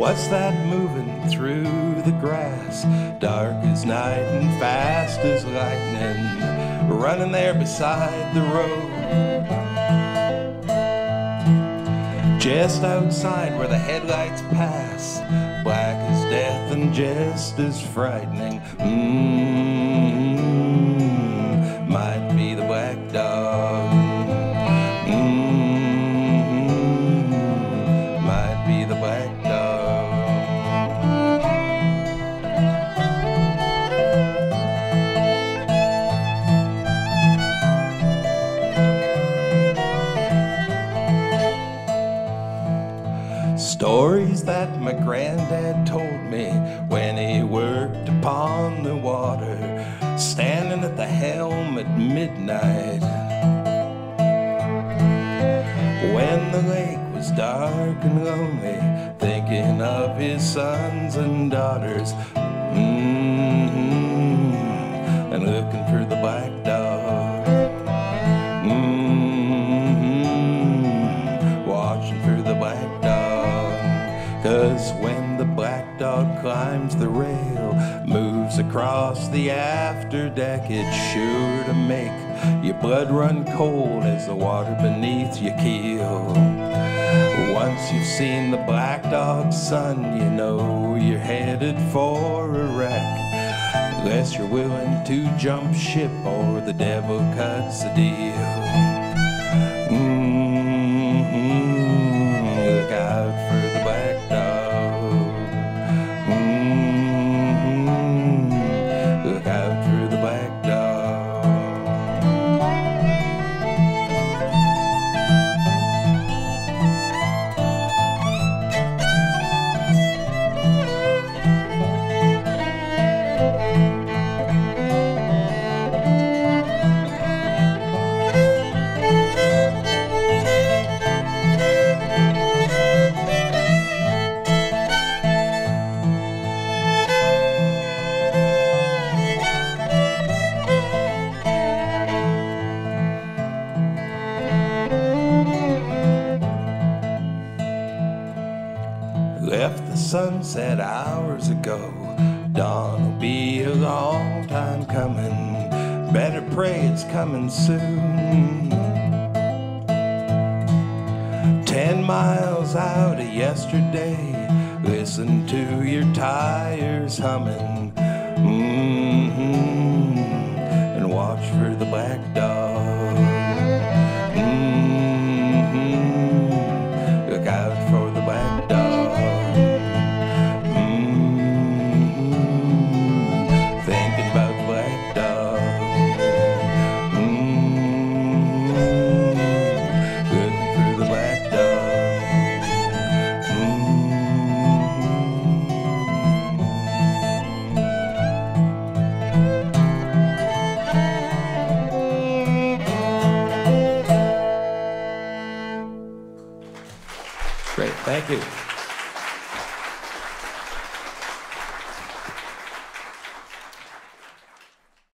What's that moving through the grass? Dark as night and fast as lightning, running there beside the road. Just outside where the headlights pass, black as death and just as frightening. Might be the black dog. Might be the black dog. Stories that my granddad told me when he worked upon the water, standing at the helm at midnight, when the lake was dark and lonely, thinking of his sons and daughters, and looking for the black dog, watching for the black dog. 'Cause when the black dog climbs the rail, moves across the after deck, it's sure to make your blood run cold as the water beneath your keel. Once you've seen the black dog's son, you know you're headed for a wreck, unless you're willing to jump ship or the devil cuts a deal. Look out for the black dog. Look out for the black dog. Left the sunset hours ago. Dawn will be a long time coming. Better pray it's coming soon. 10 miles out of yesterday, listen to your tires humming, and watch for the black dog. Look out for the black dog. Thinking about the black dog. Looking for the black dog. Great, thank you.